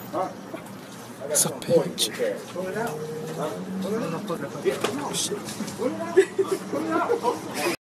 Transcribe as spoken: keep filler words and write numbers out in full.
Huh? It's a bitch. Pull it out. Huh? Pull it out. Pull it out. Yeah, come on. Pull it out. Pull it out.